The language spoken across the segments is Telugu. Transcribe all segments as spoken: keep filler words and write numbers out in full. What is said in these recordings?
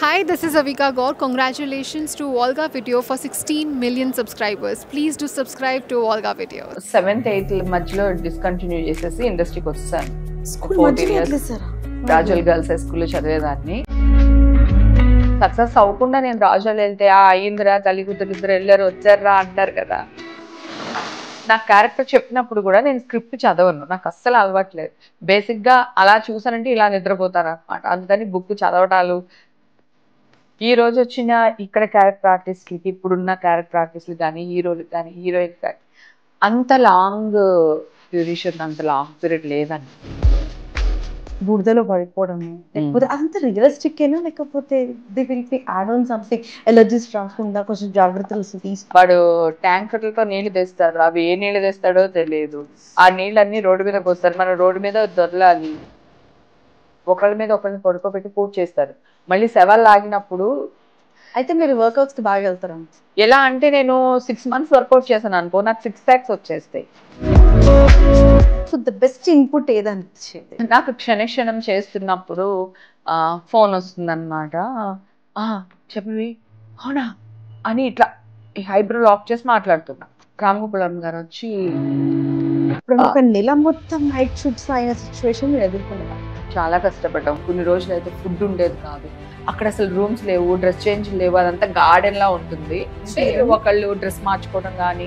Hi, this is Avika Gaur. Congratulations to Volga Video for sixteen million subscribers. Please do subscribe to Volga Video. Seventh eighth మధ్యలో డిస్కంటిన్యూ చేసేసి ఇండస్ట్రీకి వచ్చేసాను. స్కూల్ మధ్యలో వదిలేసారా? రాజోల్ గర్ల్స్ హై స్కూల్లో చదివేదాన్ని. సక్సెస్ అవ్వకుండా నేను రాజోల్ వెళ్తే ఆ అయ్యిందిరా తల్లి కూతురు ఇద్దరు వెళ్ళారు వచ్చారా అంటారు కదా. నా క్యారెక్టర్ చెప్పినప్పుడు కూడా నేను స్క్రిప్ట్ చదవను, నాకు అస్సలు అలవాట్లేదు. బేసిక్గా అలా చూసానంటే ఇలా నిద్రపోతాను అనమాట. అందుకని బుక్ చదవటాలు. ఈ రోజు వచ్చిన ఇక్కడ క్యారెక్టర్ ఆర్టిస్ట్లకి ఇప్పుడున్న క్యారెక్టర్ ఆర్టిస్టులు కానీ హీరోలు కానీ హీరోయిన్ కానీ అంత లాంగ్ డ్యూరేషన్ అంత లాంగ్ పీరియడ్ లేదండి. బురదలో పడిపోవడం లేకపోతే అంత రియలిస్టిక్ అయినా లేకపోతే they will be add on something allergies రాకుండా కొంచెం జాగ్రత్తలు తీసి వాడు ట్యాంకర్లతో నీళ్లు తెస్తారు, అవి ఏ నీళ్లు తెస్తాడో తెలియదు. ఆ నీళ్ళన్నీ రోడ్డు మీద పోస్తారు, మనం రోడ్డు మీద దొరలాలి. ఒకళ్ళ మీద ఒకరిని పడుకోబెట్టి పూజ చేస్తారు. మళ్ళీ శవాలు లాగినప్పుడు అయితే మీరు వర్కౌట్స్ కి బాగా వెళ్తారా? ఎలా అంటే నేను సిక్స్ మంత్స్ వర్కౌట్ చేశాను అనుకో, నాకు సిక్స్ ప్యాక్స్ వచ్చేస్తాయి. సో ద బెస్ట్ ఇన్పుట్ ఏదనిపించేది? నాకు క్షణక్షణం చేస్తున్నప్పుడు ఫోన్ వస్తుంది అనమాట. చెప్పవి అవునా అని ఇట్లా హైబ్రో ఆఫ్ చేసి మాట్లాడుతున్నా. రామగోపాలం గారు వచ్చి ఒక నెల మొత్తం నైట్ షూట్స్ అయిన సిచ్యువేషన్ మీరు ఎదుర్కొన్నారు. చాలా కష్టపడ్డాం. కొన్ని రోజులు అయితే ఫుడ్ ఉండేది కాదు, అక్కడ అసలు రూమ్స్ లేవు, డ్రెస్ చేంజ్ లేవు, అదంతా గార్డెన్ లా ఉంటుంది. ఒకళ్ళు డ్రెస్ మార్చుకోవడం కానీ,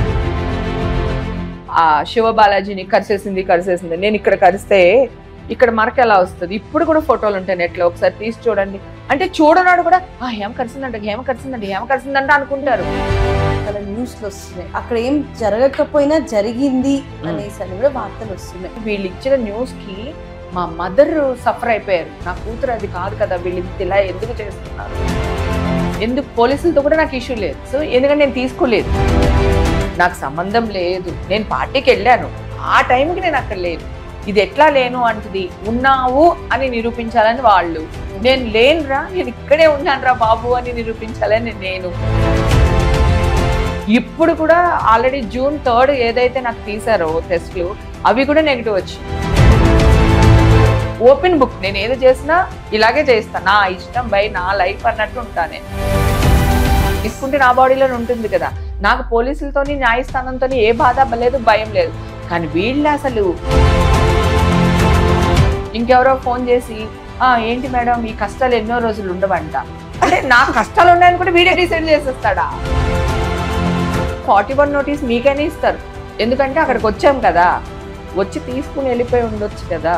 ఆ శివ బాలాజీని కరిసేసింది కరిసేసింది నేను ఇక్కడ కరిస్తే ఇక్కడ మరక ఎలా వస్తుంది. ఇప్పుడు కూడా ఫోటోలు ఉంటాయి నెట్లో, ఒకసారి తీసి చూడండి. అంటే చూడనాడు కూడా ఆ హేమ కరిసిందంట హేమ కరిసిందంట హేమ కరిసిందంట అనుకుంటారు. అక్కడ న్యూస్లు వస్తున్నాయి, అక్కడ ఏం జరగకపోయినా జరిగింది అనేసి అని కూడా వార్తలు వస్తున్నాయి. వీళ్ళు ఇచ్చిన న్యూస్ కి మా మదర్ సఫర్ అయిపోయారు. నా కూతురు అది కాదు కదా, వీళ్ళు ఇలా ఎందుకు చేస్తున్నారు, ఎందుకు పోలీసులతో కూడా నాకు ఇష్యూ లేదు. సో ఎందుకంటే నేను తీసుకోలేదు, నాకు సంబంధం లేదు. నేను పార్టీకి వెళ్ళాను, ఆ టైంకి నేను అక్కడ లేను. ఇది ఎట్లా లేను అంటది, ఉన్నావు అని నిరూపించాలని వాళ్ళు, నేను లేనురా నేను ఇక్కడే ఉన్నాను రా బాబు అని నిరూపించాలని నేను. ఇప్పుడు కూడా ఆల్రెడీ జూన్ థర్డ్ ఏదైతే నాకు తీసారో టెస్ట్లు అవి కూడా నెగిటివ్ వచ్చి. ఓపెన్ బుక్, నేను ఏది చేసినా ఇలాగే చేస్తాను, నా ఇష్టం బై నా లైఫ్ అన్నట్టు ఉంటాను. నేను తీసుకుంటే నా బాడీలో ఉంటుంది కదా. నాకు పోలీసులతో న్యాయస్థానంతో ఏ బాధ లేదు, భయం లేదు. కానీ వీళ్ళు అసలు ఇంకెవరో ఫోన్ చేసి ఆ ఏంటి మేడం ఈ కష్టాలు ఎన్నో రోజులు ఉండవంట. అంటే నా కష్టాలు ఉన్నాయని కూడా వీడియో డిసైడ్ చేసేస్తాడా? ఫార్టీ వన్ నోటీస్ మీకైనా ఇస్తారు, ఎందుకంటే అక్కడికి వచ్చాం కదా, వచ్చి తీసుకుని వెళ్ళిపోయి ఉండొచ్చు కదా.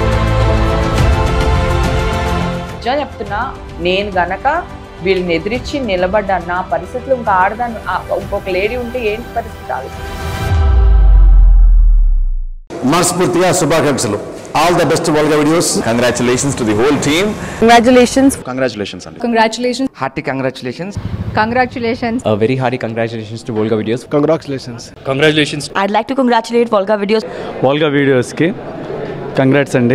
నిజం చెప్తున్నా, నేను గనక వీళ్ళని ఎదిరించి నిలబడ్డా నా పరిస్థితులు ఇంకా ఆడదాన్ని, ఇంకొక లేడీ ఉంటే ఏంటి పరిస్థితి ఆలోచన. మనస్ఫూర్తిగా శుభాకాంక్షలు. All the best to Volga Videos. Congratulations to the whole team. Congratulations. Congratulations. Congratulations. Hearty congratulations. Congratulations. A very hearty congratulations to Volga Videos. Congratulations. Congratulations. I'd like to congratulate Volga Videos. Volga Videos ki congrats andi.